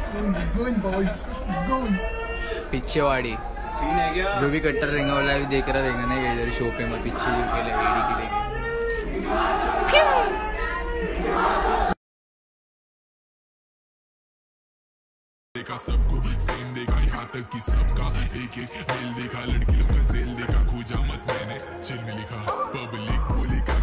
It's going, boys. It's going. पीछे वाड़ी scene है क्या? जो भी कट्टर रहेगा वो लाइव देख रहा रहेगा ना ये इधर शो पे मैं पीछे के लिए एडी के लिए देखा सबको सेम देखा यहाँ तक कि सबका एक मेल देखा लड़की लोग का सेल देखा खोजा मत मैंने चिल में लिखा पब्लिक बोली का